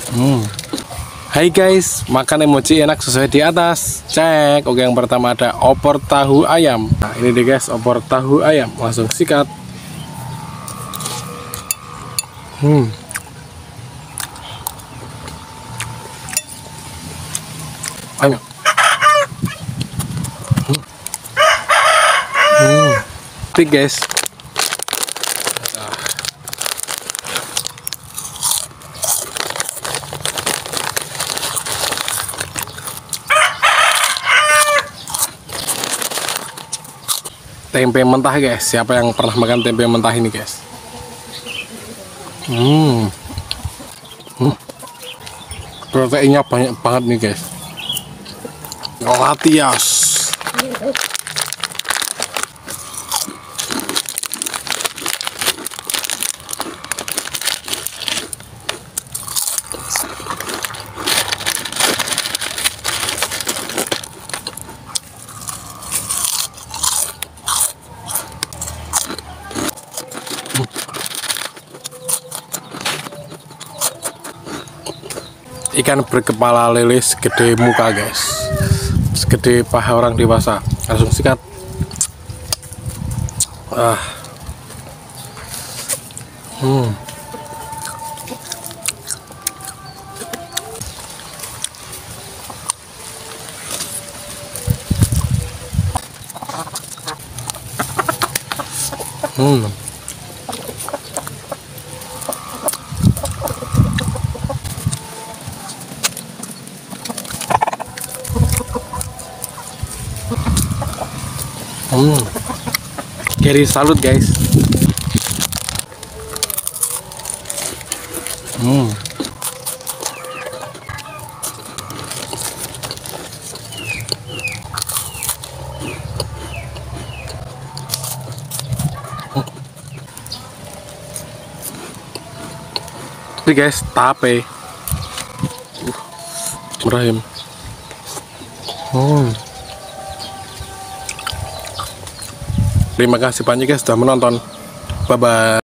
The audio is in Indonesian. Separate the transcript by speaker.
Speaker 1: Hai guys, makan emoji enak sesuai di atas. Cek. Oke, yang pertama ada opor tahu ayam. Nah, ini deh guys, opor tahu ayam. Langsung sikat. Ayo. Tik guys. Tempe mentah guys. Siapa yang pernah makan tempe mentah ini guys? Proteinnya banyak banget nih guys. Latias. Ikan berkepala lele segede muka guys, segede paha orang dewasa. Langsung sikat. Gary salut guys. Ini guys, tape. Merahim. Terima kasih banyak guys sudah menonton. Bye bye.